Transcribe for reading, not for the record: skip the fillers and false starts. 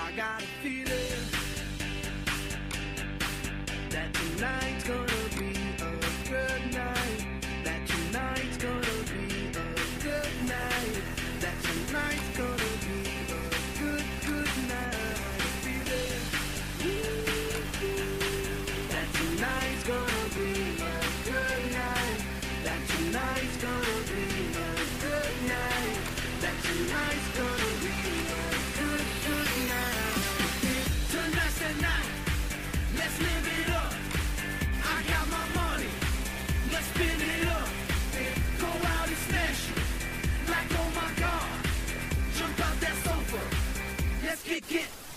I got a feeling that tonight's gonna be a good night. That tonight's gonna be a good night. That tonight's gonna be a good, good night. Feeling that tonight's gonna be a good night. That tonight's gonna be a good night. That tonight's gonna be a good, good night. Tonight's the night. Let's live it up. I got my money. Let's spin it up. Go out and smash it. Like, oh my God. Jump out that sofa. Let's kick it.